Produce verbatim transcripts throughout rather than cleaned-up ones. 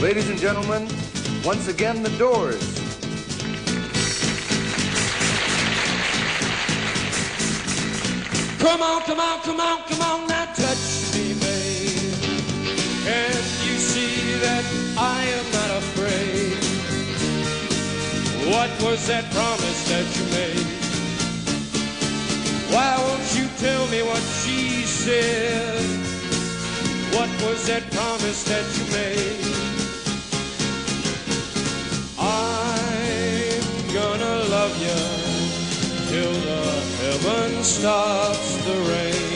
Ladies and gentlemen, once again, the Doors. Come on, come on, come on, come on, now touch me, babe. Can't you see that I am not afraid? What was that promise that you made? Why won't you tell me what she said? What was that promise that you made? I'm gonna love you till the heaven stops the rain.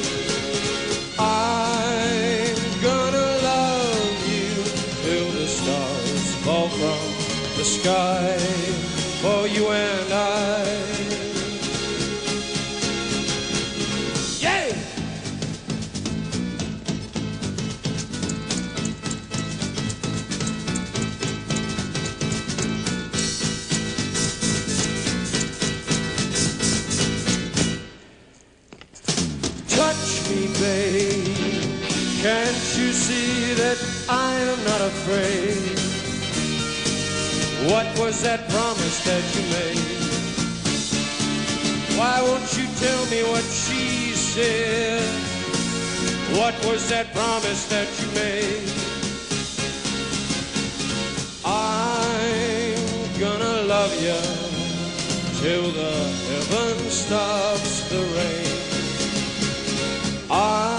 I'm gonna love you till the stars fall from the sky for you and I. Yeah! Touch me, babe. Can't you see that I am not afraid? What was that promise that you made? Why won't you tell me what she said? What was that promise that you made? I'm gonna love you till the heaven stops the rain. I